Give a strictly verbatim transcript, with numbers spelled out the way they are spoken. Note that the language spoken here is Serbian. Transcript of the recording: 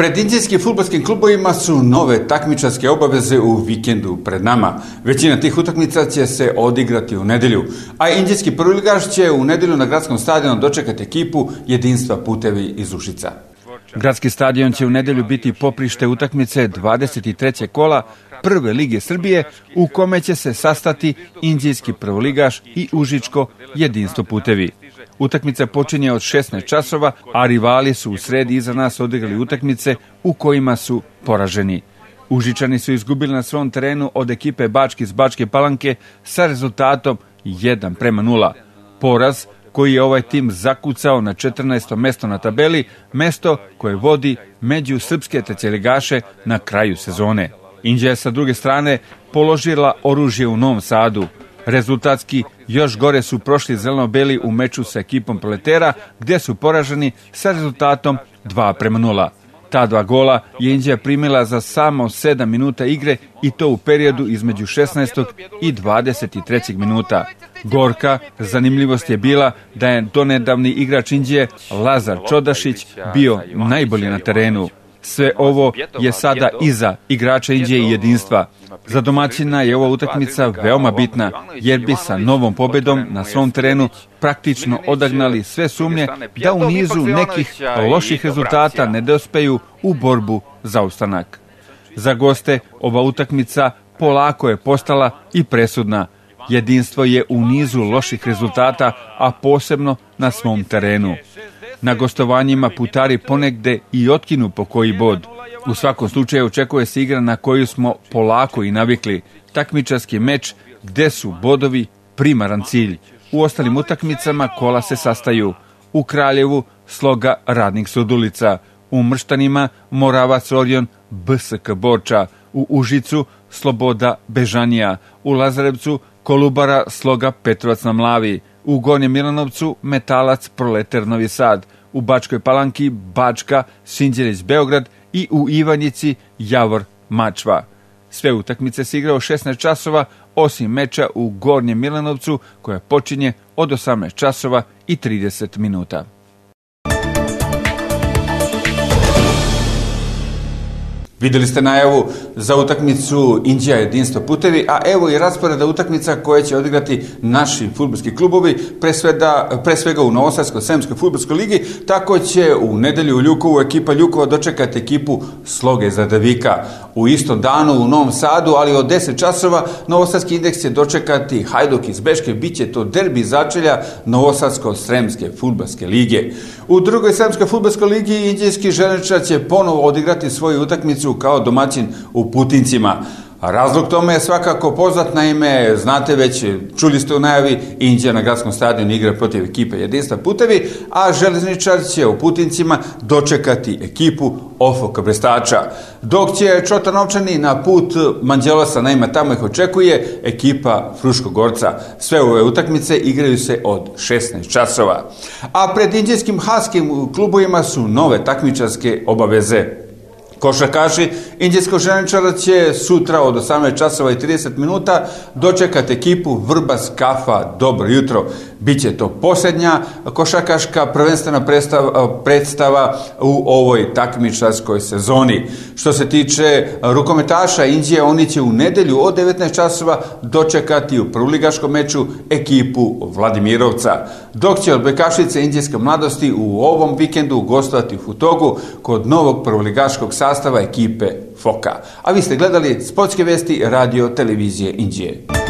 Pred indijskim fudbalskim klubovima su nove takmičarske obaveze u vikendu pred nama. Većina tih utakmica će se odigrati u nedelju, a indijski prvoligaš će u nedelju na gradskom stadionu dočekati ekipu Jedinstva Putevi iz Užica. Gradski stadion će u nedelju biti poprište utakmice dvadeset trećeg kola Prve lige Srbije, u kome će se sastati indijski prvoligaš i užičko Jedinstvo Putevi. Utakmica počinje od šesnaest časova, a rivali su u sredi iza nas odigrali utakmice u kojima su poraženi. Užičani su izgubili na svom terenu od ekipe Bački iz Bačke Palanke sa rezultatom jedan prema nula. Poraz koji je ovaj tim zakucao na četrnaesto mesto na tabeli, mesto koje vodi među srpske trećeligaše na kraju sezone. Indija je sa druge strane položila oružje u Novom Sadu. Rezultatski još gore su prošli zeleno-beli u meču sa ekipom Proletera, gdje su poraženi sa rezultatom dva prema nula. Ta dva gola je Indija primila za samo sedam minuta igre i to u periodu između šesnaestog i dvadeset trećeg minuta. Gorka zanimljivost je bila da je donedavni igrač Indije Lazar Čodašić bio najbolji na terenu. Sve ovo je sada iza igrača Indije i Jedinstva. Za domaćina je ova utakmica veoma bitna, jer bi sa novom pobedom na svom terenu praktično odagnali sve sumnje da u nizu nekih loših rezultata ne dospeju u borbu za opstanak. Za goste ova utakmica polako je postala i presudna. Jedinstvo je u nizu loših rezultata, a posebno na svom terenu. Na gostovanjima putari ponegde i otkinu po koji bod. U svakom slučaju očekuje se igra na koju smo polako i navikli. Takmičarski meč gde su bodovi primaran cilj. U ostalim utakmicama kola se sastaju. U Kraljevu Sloga Radnik Surdulica. U Mrštanima Moravac Orion B S K Borča. U Užicu Sloboda Bežanija. U Lazarevcu Kolubara Sloga Petrovac na Mlavi. U Gornjem Milanovcu Metalac Proleter Novi Sad, u Bačkoj Palanki Bačka Sinđelić Beograd i u Ivanjici Javor Mačva. Sve utakmice se igrao šesnaest časova, osim meča u Gornjem Milanovcu koja počinje od osamnaest časova i trideset minuta. Vidjeli ste najavu za utakmicu Indija Jedinstvo Putevi, a evo i rasporeda utakmica koje će odigrati naši fudbalski klubovi, pre svega, pre svega u Novosadskoj-Sremskoj fudbalskoj ligi. Tako će u nedelju u Ljukovu ekipa Ljukova dočekati ekipu Sloge iz Radavika. U istom danu u Novom Sadu, ali od deset časova, Novosadski indeks će dočekati Hajduk iz Beške, bit će to derbi začelja Novosadsko-Sremske fudbalske lige. U drugoj Sremskoj fudbalskoj ligi indijski železničar će ponovo odigrati svoju utakmicu kao domaćin u Putincima. Razlog tome je svakako poznat, naime, znate već, čuli ste u najavi, Indija na gradskom stadionu igra protiv ekipe Jedinstva Putevi, a železničar će u Putincima dočekati ekipu Ofoka Brestača. Dok će Čota Novčani na put Manđelosa, naime tamo ih očekuje ekipa Fruškog Gorca. Sve ove utakmice igraju se od šesnaest časova. A pred indijskim haskim klubovima su nove takmičarske obaveze. Košarkaši indijskog železničara će sutra od osamnaest časova i trideset minuta dočekati ekipu Vrbas Kafa Dobro jutro. Biće to posljednja košarkaška prvenstvena predstava, predstava u ovoj takmičarskoj sezoni. Što se tiče rukometaša Indije, oni će u nedelju od devetnaest časova dočekati u prvoligaškom meču ekipu Vladimirovca. Dok će odbojkašice indijske mladosti u ovom vikendu gostovati u Futogu kod novog prvoligaškog sastava ekipe Foka. A vi ste gledali sportske vesti radio televizije Indije.